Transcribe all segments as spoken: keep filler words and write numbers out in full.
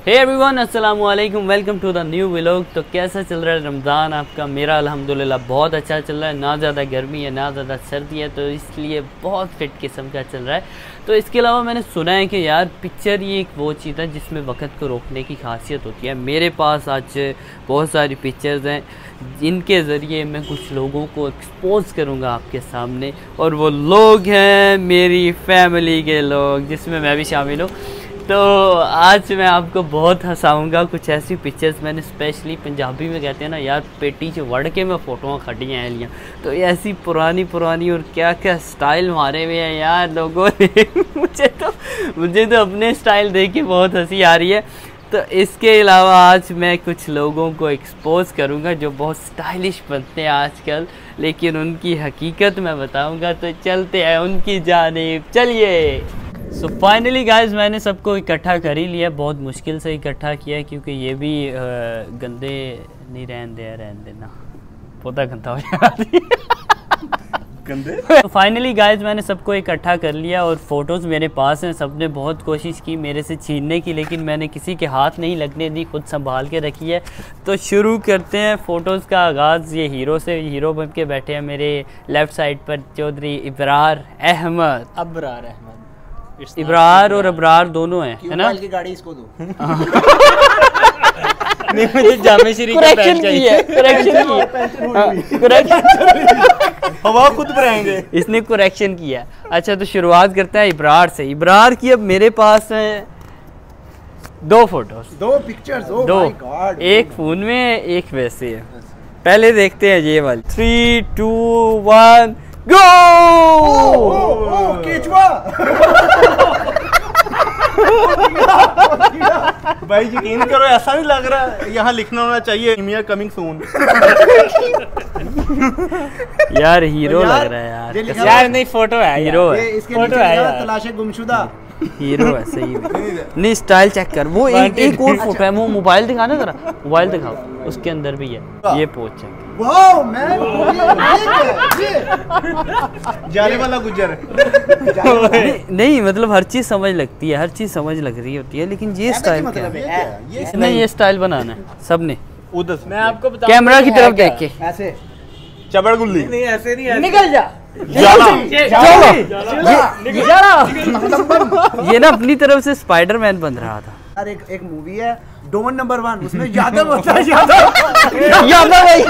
हे everyone, अस्सलाम वालेकुम, welcome to the new vlog. तो कैसा चल रहा है रमज़ान आपका? मेरा अल्हम्दुलिल्लाह बहुत अच्छा चल रहा है। ना ज़्यादा गर्मी है ना ज़्यादा सर्दी है, तो इसलिए बहुत फिट किस्म का चल रहा है। तो इसके अलावा मैंने सुना है कि यार पिक्चर ये एक वो चीज़ है जिसमें वक्त को रोकने की खासियत होती है। मेरे पास आज बहुत सारी पिक्चर्स हैं जिनके ज़रिए मैं कुछ लोगों को एक्सपोज करूँगा आपके सामने, और वो लोग हैं मेरी फैमिली के लोग, जिसमें मैं भी शामिल हूँ। तो आज मैं आपको बहुत हंसाऊंगा। कुछ ऐसी पिक्चर्स मैंने स्पेशली, पंजाबी में कहते हैं ना यार, पेटी से वड़ के मैं फ़ोटोआँ खटियाँ हैं लिया, तो ऐसी पुरानी पुरानी और क्या क्या स्टाइल मारे हुए हैं यार लोगों ने मुझे तो मुझे तो अपने स्टाइल देख के बहुत हंसी आ रही है। तो इसके अलावा आज मैं कुछ लोगों को एक्सपोज करूंगा जो बहुत स्टाइलिश बनते हैं आजकल, लेकिन उनकी हकीकत मैं बताऊंगा। तो चलते हैं उनकी जानिब, चलिए। सो फाइनली गाइस, मैंने सबको इकट्ठा कर ही लिया। बहुत मुश्किल से इकट्ठा किया क्योंकि ये भी आ, गंदे नहीं रहने दे रहने देना पौधा गंदा हो जाता गंदे। तो फाइनली गाइस, मैंने सबको इकट्ठा कर लिया और फ़ोटोज़ मेरे पास हैं। सबने बहुत कोशिश की मेरे से छीनने की, लेकिन मैंने किसी के हाथ नहीं लगने दी, खुद संभाल के रखी है। तो शुरू करते हैं फ़ोटोज़ का आगाज़ ये हीरो से। हीरो बन के बैठे हैं मेरे लेफ़्ट साइड पर चौधरी इब्रार अहमद। अब्रार अहमद, इब्रार और अब्रार दोनों हैं, है ना? की गाड़ी इसको दो। नहीं, मुझे जामे श्री का पैंट चाहिए। करेक्शन की करेक्शन हवा खुद भरेंगे। इसने करेक्शन किया। अच्छा, तो शुरुआत करते हैं इब्रार से। इब्रार की अब मेरे पास है दो फोटोज, दो पिक्चर्स। ओह दो, माय गॉड। एक फोन में एक वैसे है। पहले देखते हैं ये वाली। Three two one go. केचवा भाई यकीन करो, ऐसा नहीं लग रहा, यहाँ लिखना होना चाहिए मिया कमिंग सून। यार हीरो लग रहा है यार। यार नहीं, फोटो है, हीरो है, फोटो है। तलाशे गुमशुदा हीरो है सही में। नहीं, स्टाइल चेक कर। वो एक एक और फोटो है, वो मोबाइल दिखाना जरा, मोबाइल दिखाओ, उसके अंदर भी है। ये पोच चेक। वाओ मैन, जाने वाला गुजर। नहीं, नहीं मतलब हर चीज समझ लगती है, हर चीज समझ लग रही होती है, लेकिन ये स्टाइल क्या है? नहीं, ये स्टाइल बनाना है सबने। उधर मैं आपको बताऊं, कैमरा की तरफ देख के ऐसे चबड़ गुल्ली। नहीं ऐसे नहीं, निकल जा। जाला जाला ये ना अपनी तरफ से स्पाइडरमैन बन रहा था। यार एक एक मूवी है डोन नंबर वन, उसमें यादव होता है। यादव यादव है,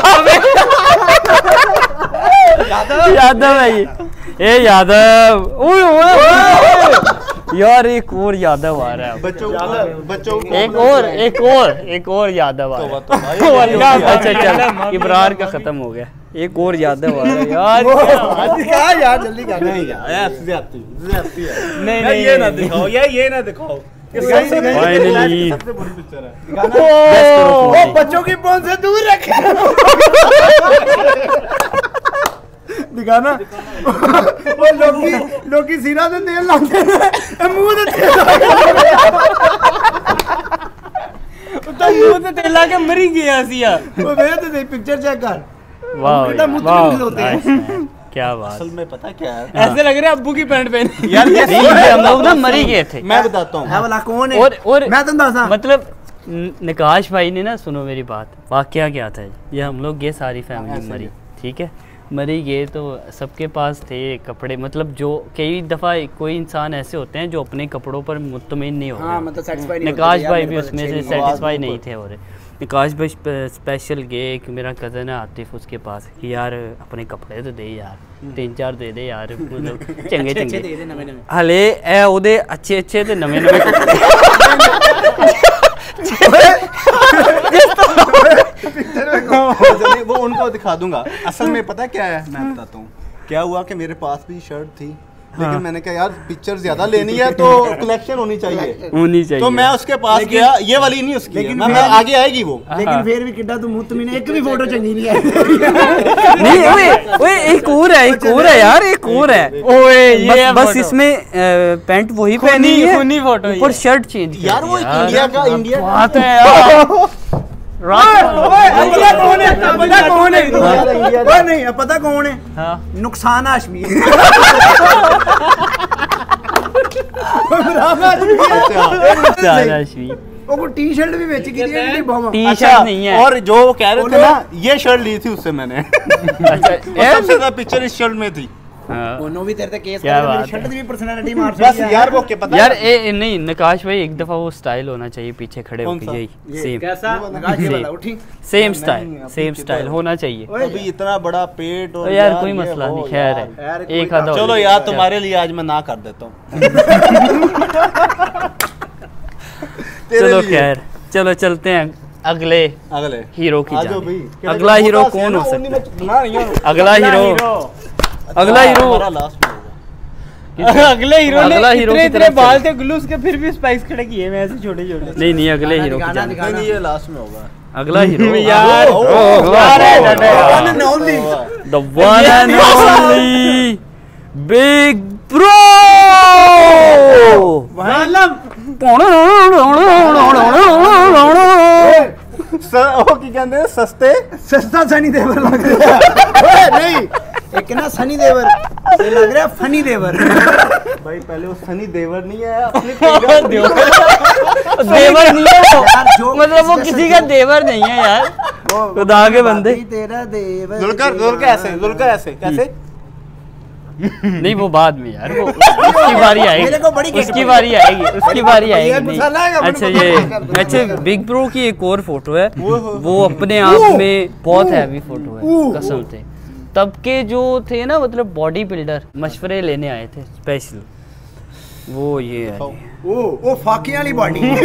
यादव है ये। ए यादव, ओए ओए यार, एक और यादव आ रहा है। बच्चों बच्चों एक और एक और एक और यादव आ रहा है। अच्छा चल, इब्रार का खत्म हो गया, एक और यादव आ रहा है यार। क्या यार, जल्दी कर। नहीं यार, ज्यादती ज्यादती है। नहीं नहीं, ये ना दिखाओ, ये ये ना दिखाओ। फाइनली सबसे बुरी पिक्चर है। ओ बच्चों की फोन से दूर रखे। दिखाना। वो लोकी लोकी सीना से तेल लाते हैं, मुंह से तेल तो मुंह से तेल ला के मरी गया सिया। वो मेरे तो पिक्चर चेक कर। वाह कितना मुतमिन होते हैं। क्या बात। असल में पता क्या है, ऐसे लग रहा है अब्बू की पैंट पहनी यार। ये हम लोग ना मरी गए थे। मैं बताता हूँ वाला कौन है। और और मैं तुम दसा मतलब निकाश भाई ने ना, सुनो मेरी बात, वाकया क्या था ये। हम लोग ये सारी फैमिली मरी, ठीक है, मरी गए। तो सबके पास थे कपड़े, मतलब जो कई दफ़ा कोई इंसान ऐसे होते हैं जो अपने कपड़ों पर मुतमिन नहीं होते। हाँ, मतलब satisfy नहीं निकाश होते, भाई यार भी मेरे उसमें पास से अच्छे नहीं, सेटिस्फाई नहीं थे। और निकाश भाई स्पेशल गए, एक मेरा कज़न है आतिफ, उसके पास कि यार अपने कपड़े तो दे यार, तीन चार दे दे यार, मतलब चंगे चंगे हले ए ओदे अच्छे अच्छे ते नवे नवे वो उनको दिखा दूंगा। असल में पता क्या है, मैं बताता हूँ क्या हुआ कि मेरे पास भी शर्ट थी, लेकिन हाँ। मैंने कहा यार पिक्चर ज्यादा लेनी है तो कलेक्शन होनी चाहिए होनी चाहिए तो मैं उसके पास गया। ये वाली नहीं उसकी, लेकिन मैं आगे आएगी वो। लेकिन फिर भी किड्डा तुम मुतमिन, एक भी फोटो चंगी नहीं है। नहीं, ओए ओए एक और है, एक और है यार, एक और है। ओए ये बस, बस इसमें पैंट वही पहनी है, ऊपर शर्ट चेंज। यार वो इंडिया का इंडिया बात है यार। पता कौन है? पता कौन है? नहीं पता कौन है? नुकसान हाशमी। वो को टी-शर्ट भी बेची की थी नहीं भाव। टी-शर्ट नहीं है। और जो कह रहे थे ना ये शर्ट ली थी उससे मैंने। अच्छा सबसे ज्यादा पिक्चर इस शर्ट में थी। दोनों भी तेरे ते केस क्या कर बात मेरी शर्ट भी पर्सनालिटी मार बस यार वो क्या पता यार ए, ए, नहीं नकाश भाई एक दफा वो स्टाइल होना चाहिए पीछे खड़े होके यही सेम कैसा ये वाला उठी सेम स्टाइल सेम स्टाइल होना चाहिए। अभी इतना बड़ा पेट और यार कोई मसला नहीं खैर है एक आधा। चलो यार तुम्हारे लिए आज मैं ना कर देता हूँ। चलो खैर चलो चलते हैं अगले अगले हीरो की आजो भाई। जानिब। अगला हीरो कौन हो सकता है? अगला हीरो अगला हीरो लास्ट में होगा। अगले हीरो ने अगला हीरो इतने की इतने तरफ बाल चलो। थे ग्लूस के फिर भी स्पाइक्स खड़े किए मैं ऐसे छोटे छोटे। नहीं नहीं अगले हीरो की जानिब। नहीं नहीं ये लास्ट में होगा। अगला हीरो यार one and only the one and only big bro ओ की कहते हैं सस्ते सस्ता सनी देवर लग रहा है। ओए नहीं एक ना सनी देवर ये लग रहा है फनी देवर। भाई पहले वो सनी देवर नहीं है अपने देवर नहीं है वो यार, जो मतलब वो जैसे किसी का जो- देवर नहीं है यार वो खुदा के बंदे। तेरा देवर जुलकर जुलकर ऐसे जुलकर ऐसे कैसे नहीं वो बाद में यार वो उसकी बारी मेरे आएगी को बड़ी उसकी बारी आएगी उसकी बारी ये आएगी मसाला है, नहीं अपने अच्छा को ये पता कर दो। अच्छा बिग ब्रो की एक और फोटो है वो अपने आप में बहुत हैवी फोटो है कसम से। तब के जो थे ना मतलब बॉडी बिल्डर मशवरे लेने आए थे स्पेशल वो ये है ओ वो फाकी वाली बॉडी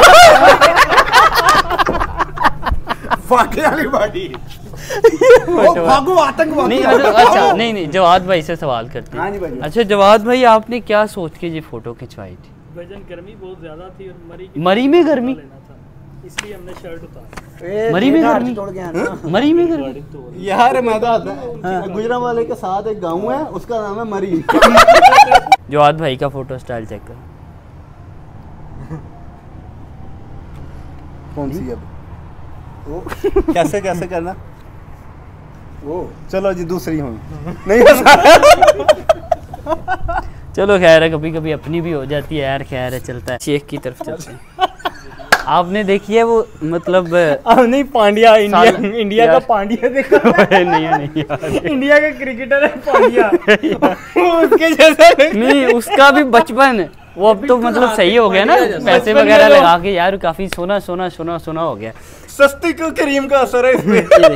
फाकी वाली बॉडी वो भागो आतंकवादी। नहीं अच्छा अच्छा नहीं नहीं जवाद भाई से सवाल करते हाँ जी भाई। हैं। अच्छा जवाद भाई आपने क्या सोच के ये फोटो खिंचवाई थी? वजन गर्मी बहुत ज्यादा थी और मरी मरी में गर्मी लेना था इसलिए हमने शर्ट उतारी। मरी में गर्मी तोड़ गया ना। मरी में गर्मी यार मैं तो गुजरा वाले के साथ एक गाँव है उसका नाम है मरी। जवाद भाई का फोटो स्टाइल चेक कर। कौन सी अब वो कैसे कैसे करना वो चलो जी दूसरी हूँ नहीं चलो खैर है कभी कभी अपनी भी हो जाती है यार खैर है चलता है शेख की तरफ चलते हैं। आपने देखी है वो मतलब नहीं पांड्या इंडिया साल- इंडिया का यार। पांड्या देखा नहीं नहीं यार। इंडिया का क्रिकेटर है पांड्या वो उसके जैसा नहीं उसका भी बचपन वो अब तो मतलब सही हो गया ना पैसे बचपन वगैरह में तो- लगा के यार काफी सोना सोना सोना सोना हो गया। सस्ती क्यों क्रीम का असर है इसमें। ये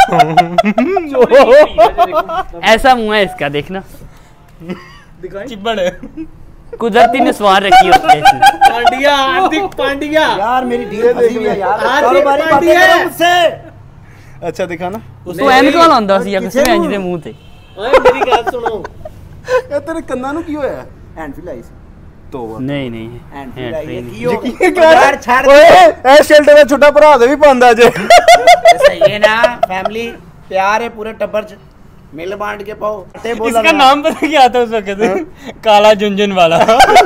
देखिए ऐसा मुंह है इसका देखना चिब्बड़ है कुदरती ने स्वार रखी होती है पांड्या हार्दिक पांड्या यार मेरी डील फंसी हुई है यार। आज चलो एक बारी पार्टी बातें है। करो मुझसे। अच्छा दिखाना तो एनक वाला ਹੁੰਦਾ ਸੀ ਜਾਂ ਕਿਸੇ ਇੰਜ ਦੇ ਮੂੰਹ ਤੇ ओए मेरी बात सुनो ਇਹ ਤੇਰੇ ਕੰਨਾਂ ਨੂੰ ਕੀ ਹੋਇਆ हैंड फिल आई सी ਤੋਬਾ नहीं नहीं हैंड है फिल आई है नहीं। की हो ਯਕੀਨ ਕਰ यार छाड़ ਓਏ ਇਹ ਸ਼ਰਟ ਦਾ ਛੋਟਾ ਭਰਾ ਦੇ ਵੀ ਪਾਉਂਦਾ ਜੇ सही है ना फैमिली प्यार है पूरे टब्बर च मिल बांट के पाओ ते बोला इसका ना। नाम पता क्या था उस वक्त काला झुंझुन वाला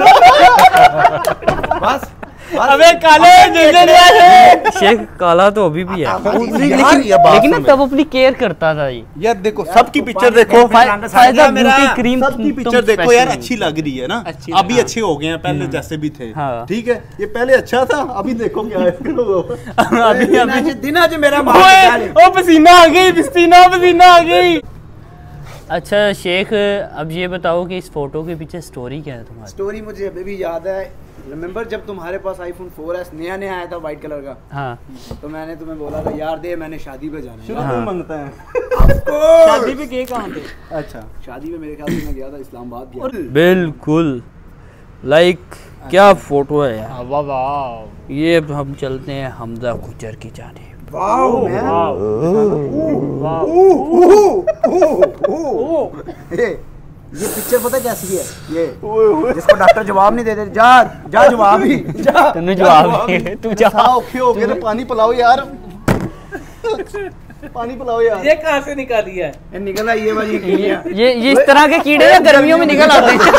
बस अबे काले झुंझुन वाले शेख काला तो अभी भी है हाँ, वो- यार, लेकिन ये बात लेकिन ना सुनो। तब अपनी केयर करता था ये यार देखो सबकी तू पिक्चर पानी देखो के फायदा फायदा मेरा ब्यूटी क्रीम सबकी तुम- पिक्चर तुम देखो यार special अच्छी लग रही है ना अच्छी अभी हाँ। अच्छे हो गए हैं पहले जैसे भी थे हाँ। ठीक है ये पहले अच्छा था अभी देखो क्या है अभी दिन अभी आज दिन आज मेरा मार ओए निकाले। ओ पसीना आ गई पसीना पसीना आ गई। अच्छा शेख अब ये बताओ कि इस फोटो के पीछे स्टोरी क्या है तुम्हारी? स्टोरी मुझे अभी भी याद है। रिमेंबर जब तुम्हारे पास आईफोन फोर एस नया नया आया था व्हाइट कलर का हाँ तो मैंने तुम्हें बोला था यार दे मैंने शादी पे जाना शुरू है में मांगता है शादी पे के कहाँ थे? अच्छा शादी में मेरे ख्याल से मैं गया था इस्लामाबाद गया। बिल्कुल लाइक क्या फोटो है यार वाह वाह ये अब हम चलते हैं हमजा गुजर की जाने। वाओ मैन ये ये पिक्चर पता कैसी है ये जिसको डॉक्टर जवाब नहीं देते जा जा जवाब ही जा तन्नू जवाब दे, तू जा औखे हो गए तो पानी पिलाओ यार पानी पिलाओ यार ये कहाँ से निकाली है? ये निकला ये वाली कीड़ियाँ। ये ये इस तरह के कीड़े ना गर्मियों में निकल आते हैं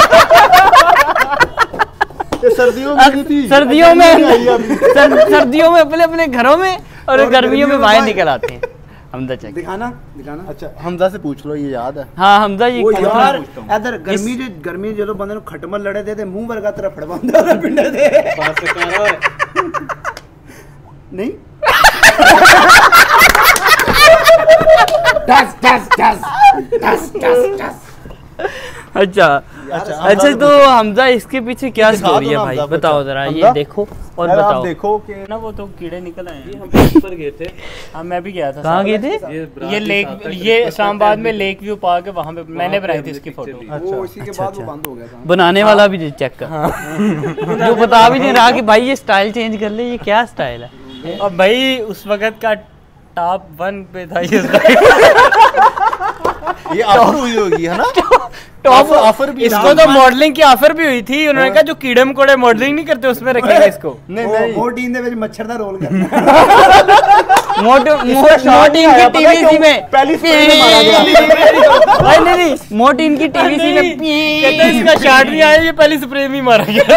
ये सर्दियों में नहीं थी सर्दियों में आई अभी। सर, सर्दियों में अपने अपने घरों में और और गर्मियों में गर्मियों में बाहर बाहर। निकल आते हैं। हमजा चेक दिखाना दिखाना अच्छा हमजा से पूछ लो ये याद है हाँ हमजा ये वो कितना- यार पूछता हूँ। इधर गर्मी जो गर्मी जो बंदे ने खटमल लड़े थे ते मुंह वर्गा तरफ फड़वांदा था पिंडे दे नहीं टस टस टस टस टस टस। अच्छा अच्छा, अच्छा तो हमजा इसके पीछे क्या दिखा स्टोरी दो है ना भाई, हमजा, बताओ बचा। जरा, हमजा? ये देखो और यार, आप बताओ। देखो कि ना वो तो कीड़े निकल आए हैं। हम ऊपर गए थे। हाँ मैं भी गया था। कहाँ गए थे? ये ये लेक, ये इस्लामाबाद में लेक व्यू पार्क है, वहाँ पे मैंने बनाई थी इसकी फोटो। अच्छा वो इसी के बाद वो बंद हो गया था। बनाने वाला भी चेक कर, जो बता भी नहीं रहा कि भाई ये स्टाइल चेंज कर ले, ये क्या स्टाइल है। और भाई उस वक्त का टॉप वन पे था ये स्टाइल। ये ऑफर हुई होगी है ना? टॉप ऑफर भी इसको तो मॉडलिंग की ऑफर भी हुई थी। उन्होंने कहा जो कीड़े मकोड़े मॉडलिंग नहीं करते उसमें रखेंगे इसको। नहीं वो नहीं वो टीम दे विच मच्छर दा रोल करना। मोटो मोटीन की टीवीसी में पहली स्प्रे में मारा गया। भाई नहीं नहीं मोटीन की टीवीसी में कहते हैं इसका शॉट नहीं आया, ये पहली स्प्रे में ही मारा गया।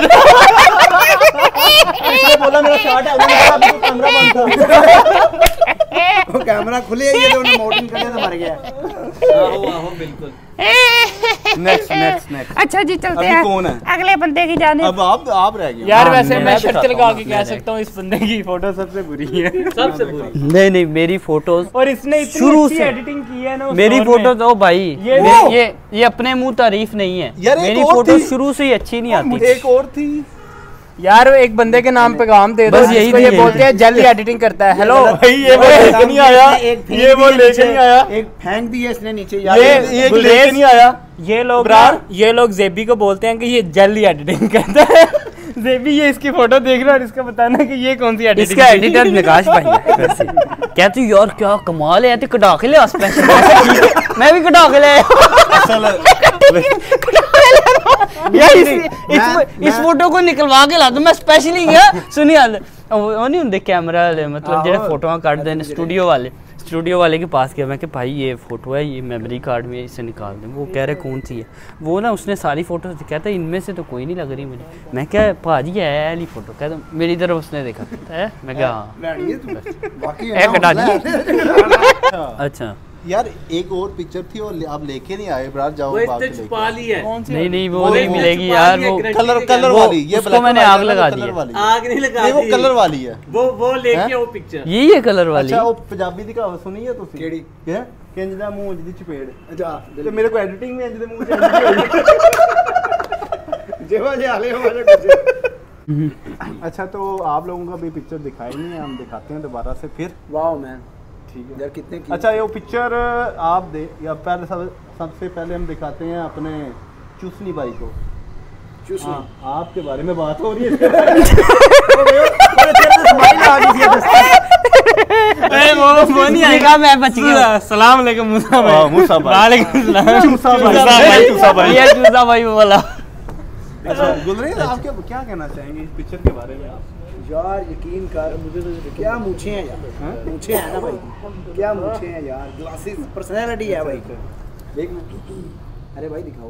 इसने बोला मेरा शॉट है, उन्होंने कहा अभी तो कैमरा बंद था। वो कैमरा खुले ये तो उन्होंने मोटिंग करके तो मर गया। आहो आहो बिल्कुल। नेक्स्ट नेक्स्ट नेक्स्ट अच्छा जी चलते अभी हैं कौन है? अगले बंदे की जाने। अब आप आप रह गए। यार हाँ, वैसे मैं मैं दिखाता शर्त लगा हूँ, के मैं कह देख- सकता हूँ इस बंदे की फोटो सबसे बुरी है। सबसे बुरी। नहीं नहीं मेरी फोटोज और इसने इतनी शुरू अच्छी से एडिटिंग की है ना उस मेरी दौर फोटो में। तो भाई ये- ये ये ये अपने मुंह तारीफ नहीं है। यार, एक मेरी और फोटो थी। शुरू से ही अच्छी नहीं आती। एक और थी। यार एक बंदे के नाम पे काम दे दो, बस यही जिसको थी, ये यही बोलते थी। हैं जल्दी एडिटिंग करता है। हेलो भाई ये वो एक लेके नहीं आया, ये वो लेके नहीं आया, एक फेंक दी है इसने नीचे यार। ये ये गुलेज- लेके नहीं आया। ये लोग ब्रार? ये लोग जेबी को बोलते हैं कि ये जल्दी एडिटिंग करता है। जेबी ये इसकी फोटो देख रहा है और इसका बताना कि ये कौन सी एडिटिंग। इसका एडिटर निकाश भाई है वैसे। कहती हूँ, यार क्या कमाल है, तो कटा के ले स्पेशल। मैं भी कटा के ले आया। यार इस, इस, इस फोटो को निकलवा के ला दो, मैं स्पेशली गया सुनिए हाल वो नहीं होंगे कैमरा वाले, मतलब जेडे फोटो काट देने स्टूडियो वाले स्टूडियो वाले के पास गया मैं कि भाई ये फोटो है, ये मेमोरी कार्ड में इसे निकाल दें। वो कह रहे कौन सी है, वो ना उसने सारी फोटो कहता है इनमें से तो कोई नहीं लग रही मुझे। मैं क्या भाजी है वाली फोटो, कहता मेरी तरफ उसने देखा है, मैं क्या हाँ रानी है तू। बाकी ए, कटा दी। अच्छा यार एक और पिक्चर थी और आप लेके नहीं आए ब्रार, जाओ बाहर लेके। छुपा ली है। नहीं नहीं वो वो- नहीं वो मिलेगी यार, वो कलर कलर वो- वाली, ये उसको black मैंने and white आग है ना, लगा कलर दी है। वाली। आग नहीं लगा नहीं वो दी। कलर वाली है। वो वो हैं? लेके वो पिक्चर। यही है कलर वाली। अच्छा वो पंजाबी दी कहावत सुनी है तुसी? केड़ी? क्या किंज दा मुंह दी चपेड़। अच्छा तो मेरे को एडिटिंग में इंज दे मुंह च जेवा जे हाले हमारे कुछ। अच्छा तो आप लोगों का भी पिक्चर दिखाई नहीं है, हम दिखाते हैं दोबारा से फिर। वाओ मैन ठीक है यार कितने की। अच्छा ये वो पिक्चर आप दे या पहले सब सबसे पहले हम दिखाते हैं अपने चूसनी बाई को। चूसनी हाँ, आपके बारे में बात हो रही है। स्माइल आ गई थी दस्ता। ए, वो वो नहीं आएगा। मैं बच गया। सलाम अलैकुम मूसा हाँ, भाई। मूसा भाई। वालेकुम सलाम। चूसा भाई, चूसा भाई। चूसा भाई। ये चूसा भाई वो वाला। अच्छा गुलरेज आप क्या क्या कहना चाहेंगे इस पिक्चर के बारे में? यार यकीन कर मुझे तो क्या मूछे हैं यार, मूछे हैं ना भाई, क्या मूछे हैं यार, ग्लासेस पर्सनालिटी है भाई। देख ना, अरे भाई दिखाओ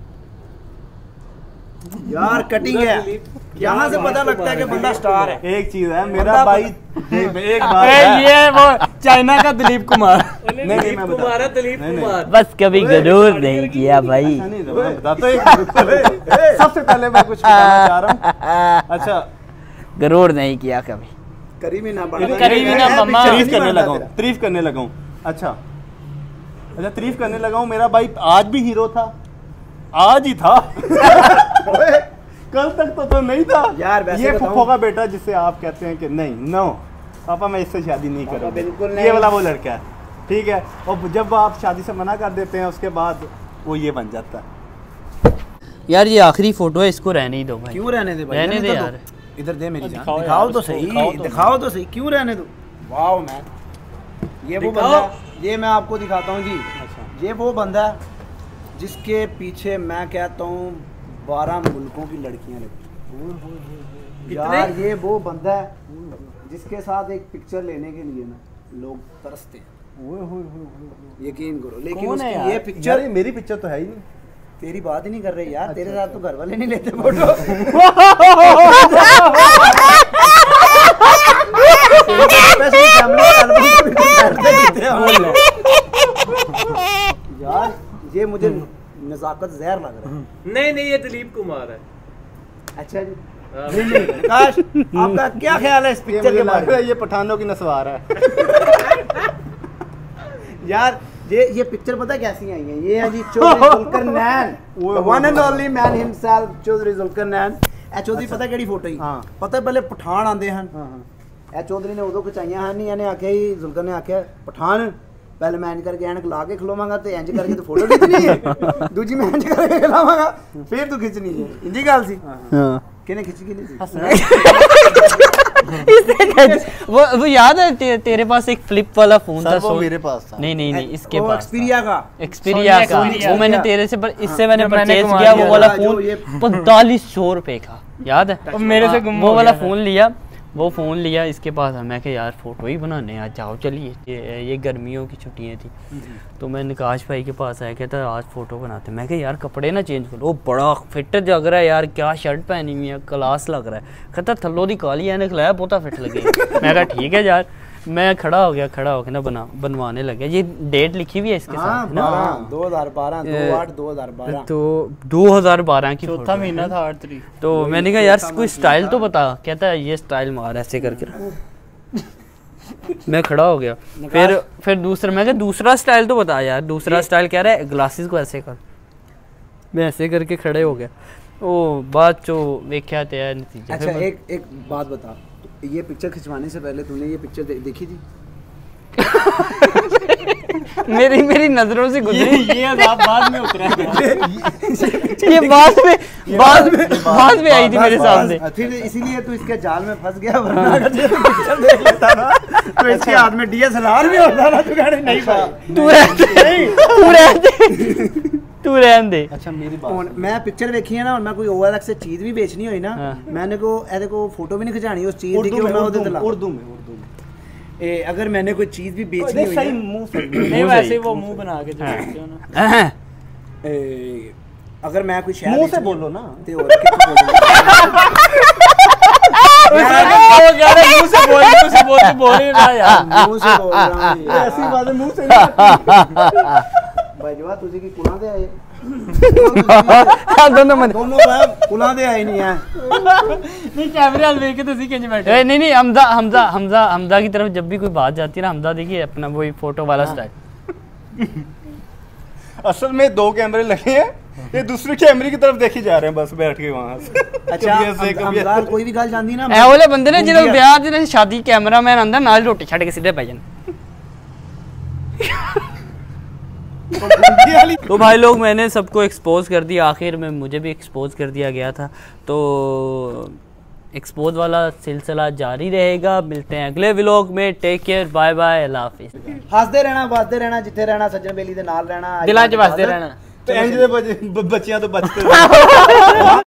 यार, कटिंग है, यहाँ से पता लगता है कि बंदा स्टार है। एक चीज है मेरा बंदा- भाई, देख, एक बात ए, है। ये वो चाइना का दिलीप कुमार। नहीं नहीं मैं बता दिलीप नहीं, नहीं। बस कभी गरूर नहीं किया भाई। ऐसा नहीं था, मैं बताता हूँ एक- सबसे पहले मैं कुछ बताना चाह रहा हूँ। अच्छा गरूर नहीं किया कभी। करीम ही ना करीम ही ना मम्मा। तारीफ करने लगा हूँ तारीफ करने लगा हूँ अच्छा अच्छा तारीफ करने लगा हूँ। मेरा भाई आज भी हीरो था, आज ही था। कल तक तो, तो नहीं था यार, वैसे ये बताऊं- फुफ्फो का बेटा जिससे आप कहते हैं कि नहीं नो पापा मैं इससे शादी नहीं पापा, करूँगा, बिल्कुल ये नहीं। वाला वो लड़का है, ठीक है। और जब आप शादी से मना कर देते हैं उसके बाद वो ये बन जाता है। यार ये आखिरी फोटो है, इसको रहने ही दो भाई। क्यों रहने दे भाई, रहने दे तो यार। दो। इधर दे मेरी जान, दिखाओ दिखाओ यार तो उसको, सही, दिखाओ तो दिखाओ तो सही, क्यों रहने दो। वाओ मैन, ये वो दिखाओ। बंदा, ये मैं आपको दिखाता हूँ जी। अच्छा ये वो बंदा है जिसके पीछे मैं कहता हूँ बारह मुल्कों की लड़कियां लगती। यार ये वो बंदा है जिसके साथ एक पिक्चर लेने के लिए ना लोग तरसते हैं, यकीन करो। लेकिन कौन है उसकी यार? ये यार पिक्चर, ये मेरी पिक्चर तो है ही नहीं। तेरी बात ही नहीं कर रहे यार, तेरे साथ तो घर वाले नहीं लेते फोटो। यार ये मुझे नजाकत जहर लग रहा है। नहीं नहीं ये दिलीप कुमार है। अच्छा जी, हाँ, काश आपका क्या ख्याल है इस पिक्चर के बारे में? ये पठानों की नस्वार है यार ये ये पिक्चर पता कैसी आई है? ये है जी Chaudhry Zulqarnain, one and only man himself Chaudhry Zulqarnain. ए चौधरी पता केड़ी फोटो ही? हाँ। पता पहले पठान आंदे हैं। हाँ हाँ ए चौधरी ने उदों खचाइयां हैं नहीं, इन्हें आख्या ही जुल्कर ने आख्या पठान पहले मैं इंज करके ऐनक ला के खलोवांगा ते इंज करके तो फोटो खिंचनी है, दूजी मैं इंज करके खिलावांगा फिर तू खिंचनी है। इंजी गल सी। हाँ किने खिंच के ली? वो वो याद है ते, तेरे पास एक फ्लिप वाला फोन था? सर वो सो- मेरे पास था। नहीं नहीं नहीं इसके वो पास एक्सपीरिया का एक्सपीरिया का Xperia वो मैंने का। तेरे से पर इससे मैंने जब मैंने परचेज घुमा किया दिया वो वाला था, जो फोन ये- पैंतालीस सौ रुपए का, याद है? और मेरे से हाँ, गुम वो हो वाला गया था। फोन लिया, वो फ़ोन लिया इसके पास है। मैं कहा यार फ़ोटो ही बनाने आज जाओ चलिए, ये ये गर्मियों की छुट्टियाँ थी तो मैं निकाश भाई के पास आया, कहता आज फ़ोटो बनाते। मैं कहा यार कपड़े ना चेंज करो, वो बड़ा फिट लग रहा है यार, क्या शर्ट पहनी हुई है, क्लास लग रहा है। कहता थल्लो दी काली ऐनक लाया बहुता फिट लगे। मैं कहा ठीक है यार, मैं खड़ा हो गया, खड़ा होकर ना बना बनवाने लगे। ये डेट लिखी हुई है इसके हाँ साथ है ना? बारह दो हजार बारह दो आठ दो हजार बारह तो दो हज़ार बारह की चौथा photo है। महीना था आठ तारीख। तो मैंने कहा यार कोई स्टाइल तो बता। कहता है ये स्टाइल मार ऐसे करके। मैं खड़ा हो गया, फिर फिर दूसरा मैं कहा दूसरा स्टाइल तो बता यार। दूसरा स्टाइल कह रहा है ग्लासेस को ऐसे कर। मैं ऐसे करके खड़े हो गया। ओ बात जो वेख्या ते है नतीजा। अच्छा फिर मैं- एक एक बात बता, ये पिक्चर खिंचवाने से पहले तूने ये पिक्चर दे, देखी थी? मेरी मेरी नजरों से गुजरी। ये अज़ाब बाद में उतरा है। ये बाद में बाद में बाद में आई थी मेरे सामने। फिर इसीलिए तू इसके जाल में फंस गया, वरना अगर तू पिक्चर देख लेता ना तो इसके हाथ में डीएसएलआर भी होता ना, तू कहने नहीं भाई तू रहने दे, तू रहने दे, तू रहने दे। अच्छा मेरी ਹੁਣ ਮੈਂ ਪਿਕਚਰ ਵੇਖੀ ਹੈ ਨਾ, ਹੁਣ ਮੈਂ ਕੋਈ ਓਵਰਐਕਸ से चीज भी बेचनी होई ना, हाँ। मैंने को ਇਹਦੇ को फोटो भी नहीं खिंचानी उस चीज दी कि उर्दू में मैं ਉਹਦੇ ਤੇ उर्दू ला। में उर्दू में उर्दू में ए, अगर मैंने कोई चीज भी बेचनी हुई सही ना, मुंह से नहीं वैसे वो मुंह बना के जो देखते हो ना। ए, अगर मैं कोई शहर मुंह से बेचनी- बोलो ना। ते और कित्थों बोलूं? वो कह रहा है मुंह से बोल मुंह से बोल तू बोल ही रहा यार। मुंह से बोल रहा हूं ये। ऐसी बातें मुंह से नहीं भाई जवा तुझे की कुलां दे आए दोनों मन दोनों भाई कुलां दे आए नहीं है। नहीं कैमरे वाले देख के तो सी किंज बैठे। ए, नहीं नहीं हमजा हमजा हमजा हमजा की तरफ जब भी कोई बात जाती है ना, हमजा देखिए अपना वही फोटो वाला स्टाइल। असल में दो कैमरे लगे हैं, ये दूसरे कैमरे की तरफ देखी जा रहे हैं बस बैठ के वहां से। अच्छा कभी ऐसे, कभी हमदार ऐसे। कोई भी गल जांदी ना, ए वाले बंदे ने घूम ਜਦੋਂ गया। ਵਿਆਹ ਦੇ ਨੇ शादी कैमरामैन आंदा ਨਾਲ ਰੋਟੀ ਛੱਡ ਕੇ ਸਿੱਧੇ ਪੈ ਜਾਣ। तो भाई लोग मैंने सबको एक्सपोज कर दिया, आखिर में मुझे भी एक्सपोज कर दिया गया था। तो एक्सपोज वाला सिलसिला जारी रहेगा। मिलते हैं अगले व्लॉग में। टेक केयर, बाय बाय, अल्लाह हाफिज़। हसदे रहना वसदे रहना, जिथे रहना सज्जन बेली दे नाल रहना, दिलां 'ਚ ਵਸਦੇ ਰਹਿਣਾ। तो इंज दे बच्चे- बच्चियां तो बचते